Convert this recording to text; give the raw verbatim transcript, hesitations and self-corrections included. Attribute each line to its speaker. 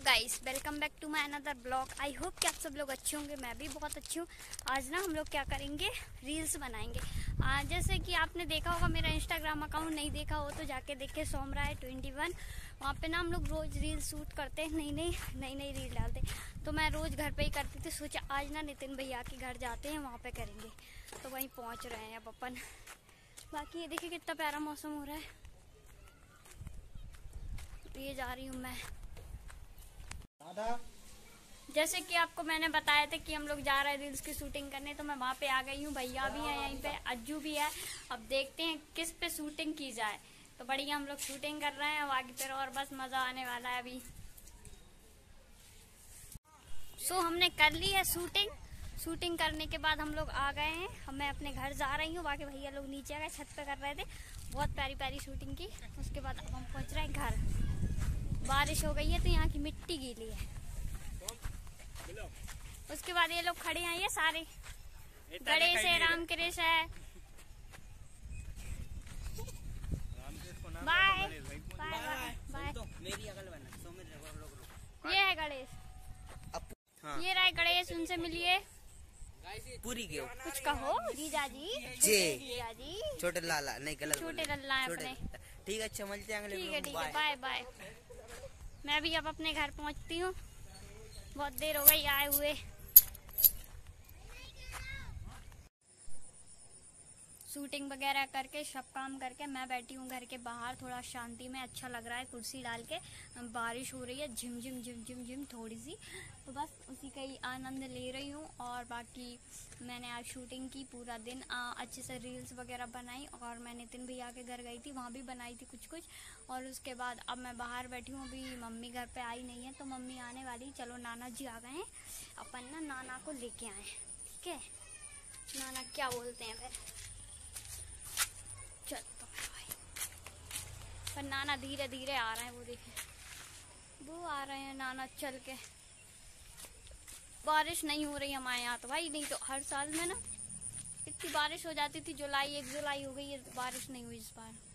Speaker 1: Guys, welcome back to my another blog. I hope कि आप सब लोग अच्छे होंगे। मैं भी बहुत अच्छी हूँ। आज ना हम लोग क्या करेंगे, रील्स बनाएंगे। आ, जैसे कि आपने देखा होगा, मेरा इंस्टाग्राम अकाउंट नहीं देखा हो तो जाके देखे, सोमरा है ट्वेंटी वन। वहाँ पे ना हम लोग रोज रील शूट करते हैं, नई नई नई नई रील डालते। तो मैं रोज घर पे ही करती थी। सोचा आज ना नितिन भैया के घर जाते हैं, वहाँ पे करेंगे। तो वहीं पहुँच रहे हैं अब अपन। बाकी ये देखिए कितना प्यारा मौसम हो रहा है। ये जा रही हूँ मैं। जैसे कि आपको मैंने बताया था कि हम लोग जा रहे हैं रील्स की शूटिंग करने, तो मैं वहाँ पे आ गई हूँ। भैया भी है यहीं पे, अज्जू भी है। अब देखते हैं किस पे शूटिंग की जाए। तो बढ़िया हम लोग शूटिंग कर रहे हैं। अब आगे फिर और बस मजा आने वाला है अभी। सो हमने कर ली है शूटिंग। शूटिंग करने के बाद हम लोग आ गए हैं। अब मैं अपने घर जा रही हूँ। बाकी भैया लोग नीचे आ गए, छत पे कर रहे थे। बहुत प्यारी प्यारी शूटिंग की। उसके बाद अब हम पहुँच रहे हैं घर। बारिश हो गई है तो यहाँ की मिट्टी गीली है। उसके बाद ये लोग खड़े हैं, ये सारे गणेश है, राम कृष्ण है। Bye bye bye. ये है गणेश। हाँ। ये रहा गणेश, उनसे मिलिए।
Speaker 2: पूरी क्यों
Speaker 1: कुछ कहो जीजा जी। जीजा जी
Speaker 2: छोटे लाला नहीं, गलत
Speaker 1: छोटे लल्ला है अपने।
Speaker 2: ठीक है, अच्छा मिलते हैं अगले।
Speaker 1: ठीक है ठीक है, बाय बाय। मैं भी अब अपने घर पहुंचती हूँ। बहुत देर हो गई आए हुए। शूटिंग वगैरह करके सब काम करके मैं बैठी हूँ घर के बाहर, थोड़ा शांति में। अच्छा लग रहा है कुर्सी डाल के। बारिश हो रही है झिम झिम झिम झिम झिम थोड़ी सी, तो बस उसी का ही आनंद ले रही हूँ। और बाकी मैंने आज शूटिंग की पूरा दिन, आ, अच्छे से रील्स वगैरह बनाई। और मैं नितिन भैया के घर गई थी, वहाँ भी बनाई थी कुछ कुछ। और उसके बाद अब मैं बाहर बैठी हूँ। अभी मम्मी घर पर आई नहीं है, तो मम्मी आने वाली। चलो नाना जी आ गए हैं, अपन ना नाना को लेके आए। ठीक है, नाना क्या बोलते हैं फिर। चल तो भाई, पर नाना धीरे धीरे आ रहे हैं। वो देखे, वो आ रहे हैं नाना चल के। बारिश नहीं हो रही हमारे यहाँ तो भाई, नहीं तो हर साल में ना इतनी बारिश हो जाती थी। जुलाई एक जुलाई हो गई है, बारिश नहीं हुई इस बार।